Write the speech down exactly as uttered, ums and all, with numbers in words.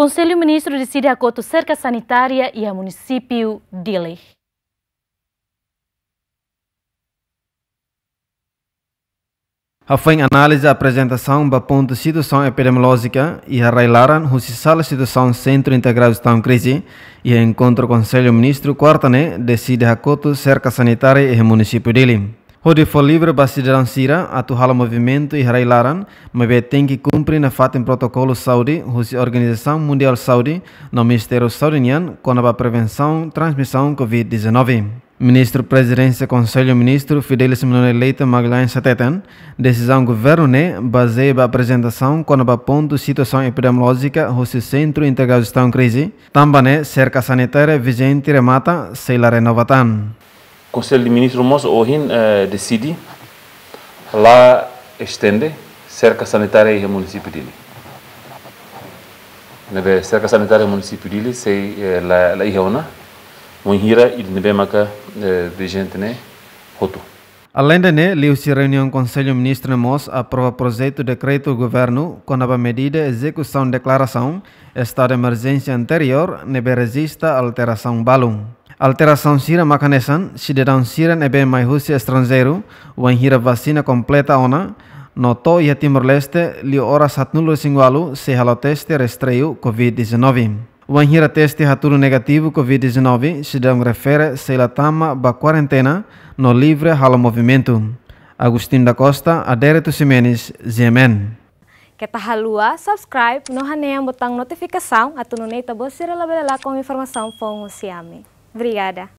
Conselho Ministro decide acordo cerca sanitária e a município Dili. A foi análise a apresentação da ponto situação epidemiológica e a railaran a situação Centro Integrado de Crise e a encontro Conselho Ministro quarta-ne decide acordo cerca sanitária e município Dili. Onde for livre para cidadão Sira, atuar o movimento e railaran, mas tem que cumprir na fato protocolo saúde, a Organização Mundial de Saúde, no Ministério Saudiniano, com a prevenção e transmissão covid dezenove. Ministro Presidência Conselho Ministro Fidelis Menone Leite Magalhães Satetan, decisão governo ne baseia a apresentação com a ponto situação epidemiológica do Centro Integrado de Gestão Crise, também cerca sanitária vigente remata se la renovatan. Conselho de Ministros mos hoje uh, decide lá estende cerca sanitária e município dele. Nebe cerca sanitária e município dele sei uh, la la ihona muhira e nebe maka uh, vigente ne hoto. Além de ne, liu-se reunião Conselho Ministro mos aprova projeto de decreto do governo com a medida execução declaração estado de emergência anterior nebe resista alteração balum. Alteração sira makanesan, cidadão sira nebe mais russo estrangeiro, o enhira vacina completa ona, notou e a Timor-Leste li ora satnulo singualu se halo teste restreio covid dezenove. O enhira teste haturo negativo covid dezenove, cidadão refere se la tama ba quarentena no livre halo movimento. Agustin da Costa, Adérito Ximenes, Z M N. Kita halua, subscribe, no haneang botang notificação, at tununay tabo sira labela com informação fong siami. Obrigada.